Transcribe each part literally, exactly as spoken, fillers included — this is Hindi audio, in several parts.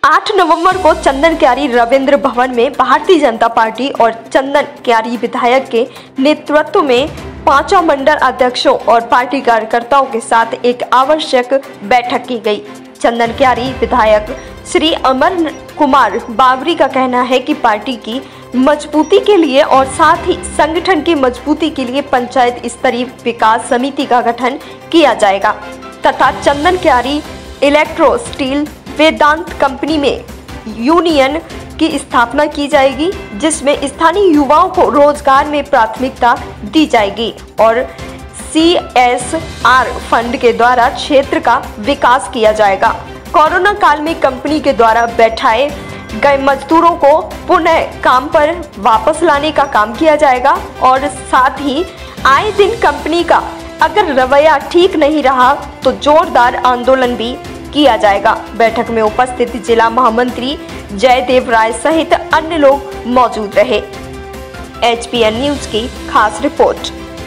आठ नवंबर को चंदन क्यारी रविंद्र भवन में भारतीय जनता पार्टी और चंदन क्यारी विधायक के नेतृत्व में पांचों मंडल अध्यक्षों और पार्टी कार्यकर्ताओं के साथ एक आवश्यक बैठक की गई। चंदन क्यारी विधायक श्री अमर कुमार बावरी का कहना है कि पार्टी की मजबूती के लिए और साथ ही संगठन की मजबूती के लिए पंचायत स्तरीय विकास समिति का गठन किया जाएगा तथा Chandankiyari electro steel Vedanta company में यूनियन की स्थापना की जाएगी, जिसमें स्थानीय युवाओं को रोजगार में प्राथमिकता दी जाएगी और सी एस आर फंड के द्वारा क्षेत्र का विकास किया जाएगा। कोरोना काल में कंपनी के द्वारा बैठाए गए मजदूरों को पुनः काम पर वापस लाने का काम किया जाएगा और साथ ही आए दिन कंपनी का अगर रवैया ठीक नहीं रहा तो जोरदार आंदोलन भी किया जाएगा। बैठक में उपस्थित जिला महामंत्री जयदेव राय सहित अन्य लोग मौजूद रहे। एच पी एन न्यूज की खास रिपोर्ट।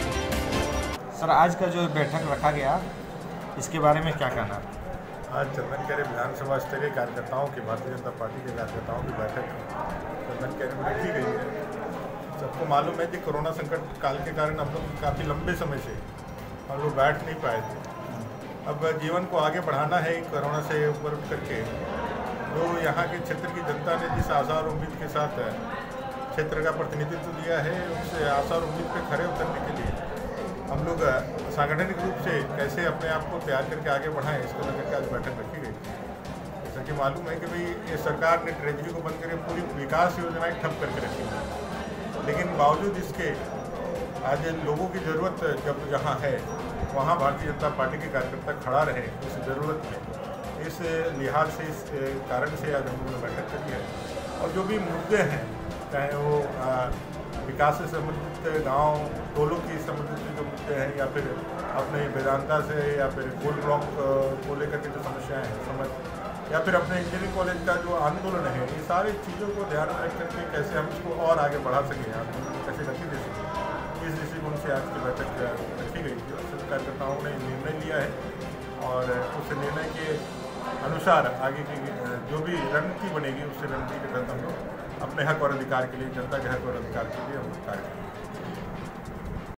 सर, आज का जो बैठक रखा गया इसके बारे में क्या कहना? आज चंदन क्यारी विधानसभा स्तरीय कार्यकर्ताओं की भारतीय जनता पार्टी के कार्यकर्ताओं की बैठक चंदन क्यारी में रखी गई है। सबको मालूम है कि कोरोना संकट काल के कारण हम लोग काफ़ी लंबे समय से हम लोग बैठ नहीं पाए थे। अब जीवन को आगे बढ़ाना है कोरोना से ऊपर उठ करके। जो यहाँ के क्षेत्र की जनता ने जिस आशा और उम्मीद के साथ क्षेत्र का प्रतिनिधित्व दिया है, उससे आशा और उम्मीद पे खड़े उतरने के लिए हम लोग सांगठनिक रूप से कैसे अपने आप को तैयार करके आगे बढ़ाएं, इसको लेकर के आज बैठक रखी गई। जैसा कि मालूम है कि भाई ये सरकार ने ट्रेजरी को बंद करके पूरी विकास योजनाएं ठप करके रखी है, लेकिन बावजूद इसके आज लोगों की ज़रूरत जब जहाँ है वहाँ भारतीय जनता पार्टी के कार्यकर्ता खड़ा रहे उस ज़रूरत में। इस लिहाज से, इस कारण से आज हम लोगों ने बैठक करी है और जो भी मुद्दे हैं, चाहे वो विकास से संबंधित गांव टोलों की संबंधित जो मुद्दे हैं या फिर अपने वेदांता से या फिर कोल ब्लॉक को लेकर के जो समस्याएं हैं समझ या फिर अपने इंजीनियरिंग कॉलेज का जो आंदोलन है, ये सारी चीज़ों को ध्यान में रख करके कैसे हम इसको और आगे बढ़ा सकें, कैसे गति दे सकें, इस दृष्टिकोण से आज की बैठक रखी गई थी। कार्यकर्ताओं ने निर्णय लिया है और उस निर्णय के अनुसार आगे की जो भी रणनीति बनेगी उस रणनीति के तहत हम लोग अपने हक और अधिकार के लिए, जनता के हक और अधिकार के लिए हम लोग कार्य करेंगे।